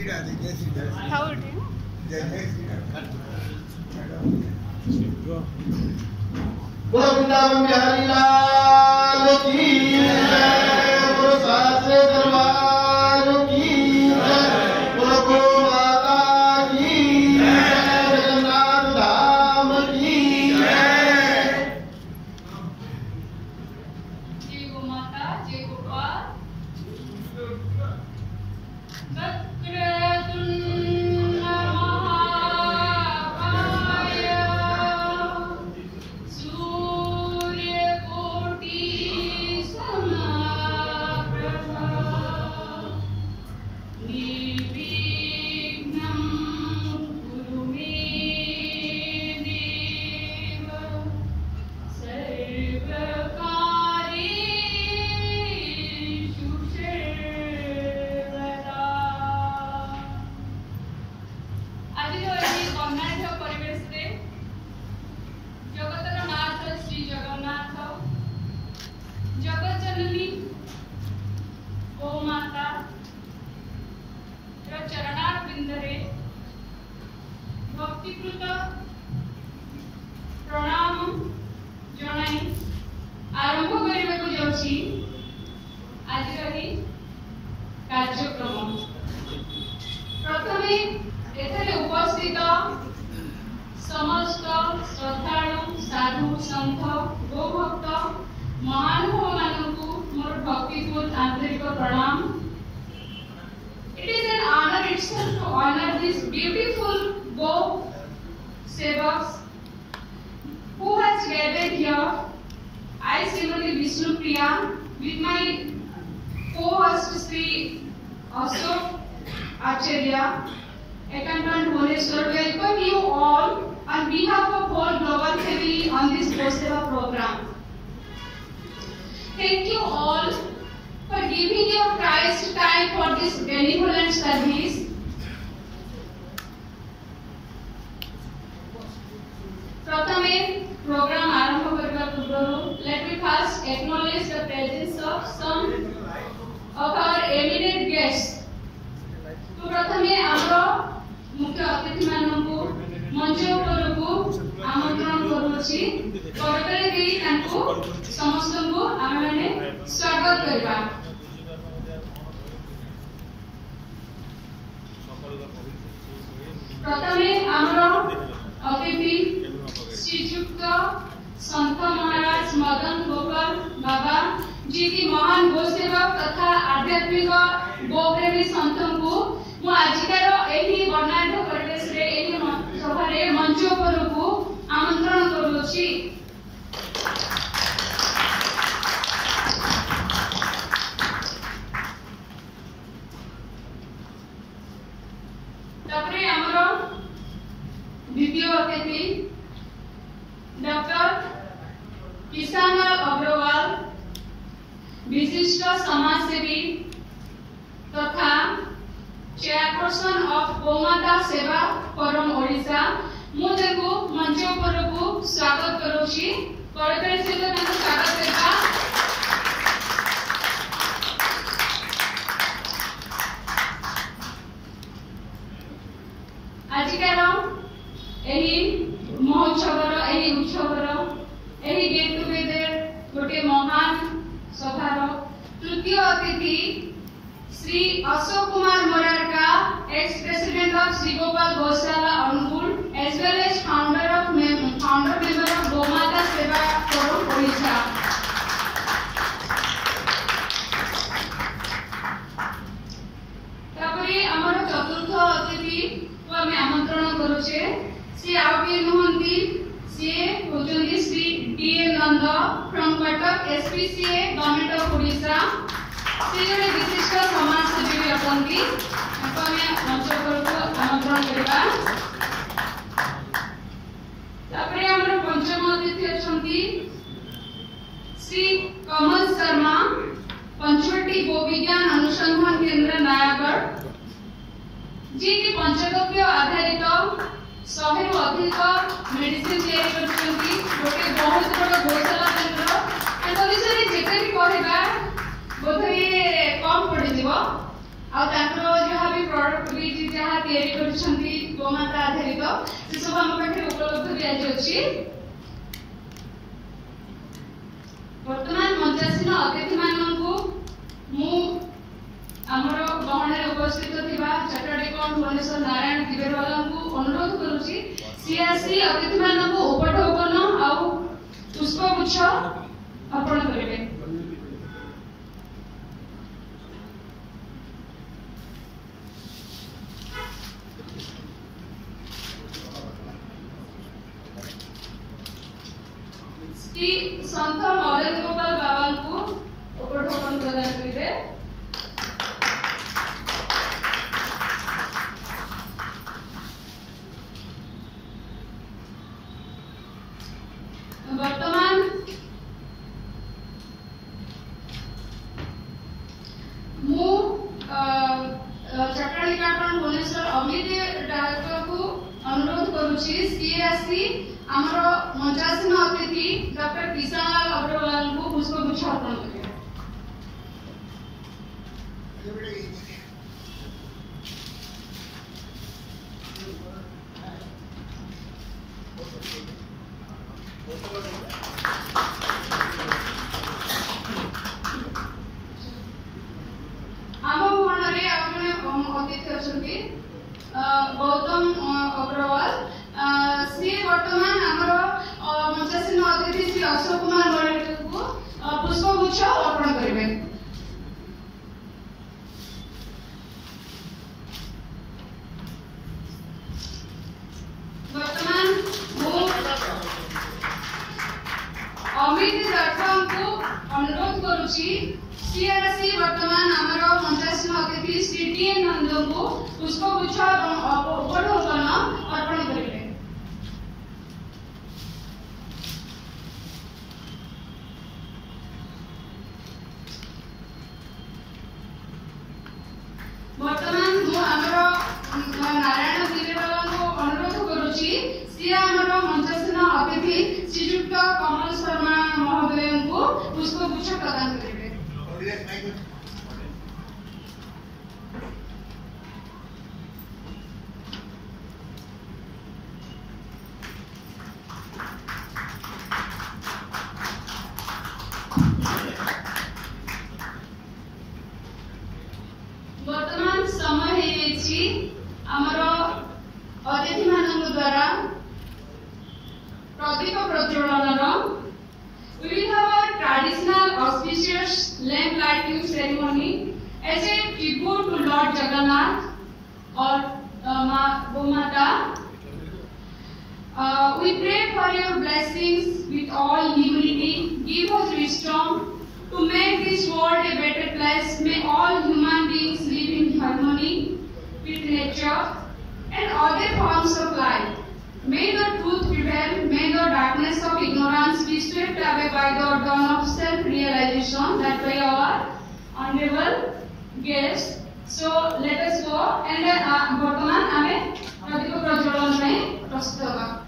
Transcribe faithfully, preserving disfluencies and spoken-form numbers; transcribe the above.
बोलो वृंदावन बिहारी लाल की जय, बोलो साचे दरबार की जय, बोलो गो माता की जय, जगन्नाथ धाम की जय। जय गो माता, जय गोपाल। वक्रतुंड महाकाय सूर्यकोटि समप्रभा निर्विघ्नं कुरु मे देव सर्वकार्येषु सर्वदा। आज कर्णाटक परिवेश रे जगतर नाथ श्री जगन्नाथ जगत जननी गो माता चरणारविंद रे भक्तिकृत प्रणाम जनाई आरंभ करने को जाउछि आज रही कार्यक्रम। प्रथमे एथरे उपस्थित समस्त श्रद्धालु साधु संत गोभक्त महानुभाव मानकु मोर भक्तिपूर्ण आंतरिक प्रणाम। It is an honor itself to honor these beautiful go sevaks who has gathered here. I, Srimati Vishnupriya, with my co-host Sri Ashok Acharya, Accountant Bhubaneswar, welcome you all on behalf of whole global family on this Go-Seva program. Thank you all for giving your prized time for this benevolent service. प्रथमे program आरंभ करबा पूर्वरु let me first acknowledge the presence of some of our eminent guests. तो प्रथमे हमरो मुख्य अतिथि माननकु मंच उपरकु आमंत्रण करूछि। करतले देई तांको समस्तଙ୍କୁ आमे माने स्वागत करबा। प्रथमे हमरो अतिथि श्रीयुक्त संत महाराज मदन गोपाल बाबा जी की महान गोसेवक तथा आध्यात्मिक गोप्रेमी संतଙ୍କୁ मु आजिकार एही कर्णाटक प्रदेश रे एही सभा रे मंच उपरकु आमंत्रण करूछि। तापरे हमरो द्वितीय अतिथि डॉक्टर किशनलाल अग्रवाल विशिष्ट समाजसेवी तथा chairperson of Gomata Seva forum Odisha मु देखु मंच उपरकु स्वागत करूछि। करतले सहित तांको स्वागत करबा। आजिकार एही महोत्सवर एही उत्सवर एही गेट टुगेदर गोटे महान सभार तृतीय अतिथि Shri Ashok Kumar Morarka, ex president of Shri Gopal Gaushala Anugul, as well as founder of founder member of Gomata Seva forum Odisha. तापरे हमर चतुर्थ अतिथि को हम आमंत्रण करूछे। से आउटे नुहंती से होजोनी Shri D A Nanda from Cuttack SPCA government of Odisha. से जने विशिष्ट समाजसेवी अटंती आपण मंच पर आमंत्रण करबा। तापरे हमर पंचम अतिथि अछंती श्री कमल शर्मा, पंचवटी गोविज्ञान अनुसंधान केंद्र नयागढ़, जी की पंचगव्य आधारित सौ रु अधिक मेडिसिन तैयारी करछंती। गोटे बहुत बड़ गौशाला केंद्र एतो विषय जेते भी कहबा बोधे कम पड़ दिबो। आ ताकर जहाँ भी प्रोडक्ट भी जहाँ तैयारी करछंती गोमाता आधारित से सब हम पाखे उपलब्ध भी आज अछि। वर्तमान मंचासीन अतिथि माननकु मु हमर गहणे उपस्थित थिबा चार्टर्ड अकाउंट भुवनेश्वर नारायण दिवेरवाला को अनुरोध करूची सियासी अतिथि माननकु उपढौकन आ पुष्पगुच्छ अर्पण करिवे। श्री संत नरेंद्र गोपाल बाबा को उपढौकन प्रदान करिवे। वर्तमान मु chartered accountant Bhubaneswar Amit director को अनुरोध करूची सीएससी हमर मंचासीन अतिथि डॉक्टर किशन लाल अग्रवाल को पुष्पगुच्छ अर्पण करिवे। आम भवनरे आपने अतिथि अछंती गौतम अग्रवाल सी वर्तमान हमर मंचासीन अतिथि श्री अशोक कुमार मराठी को पुष्पगुच्छ अर्पण करिवे। वर्तमान अमित राठौर को अनुरोध करूची सीआरसी वर्तमान हमर मंचासीन अतिथि श्री टी एन नंद को पुष्पगुच्छ उपढौकन अर्पण करिवे। वर्तमान मु हमर नारायण दिवेरवाला को अनुरोध करूची सी हमर मंचासीन अतिथि श्रीयुक्त कमल शर्मा महोदय को पुष्पगुच्छ प्रदान करिवे। वर्तमान समय हेछि हमर अतिथि मानक द्वारा प्रदीप प्रज्वलन we will have our traditional auspicious lamp lighting ceremony as a tribute to Lord Jagannath or uh, Ma Gomata. Uh, we pray for your blessings with all humility. Give us wisdom to make this world a better place. May all human beings live in harmony with nature and other forms of life. May the truth prevail. May the darkness of ignorance be swept away by the dawn of self-realization that by our honorable guests. So let us go and uh, वर्तमान आमे प्रदीप प्रज्वलन में प्रस्तुत होगा।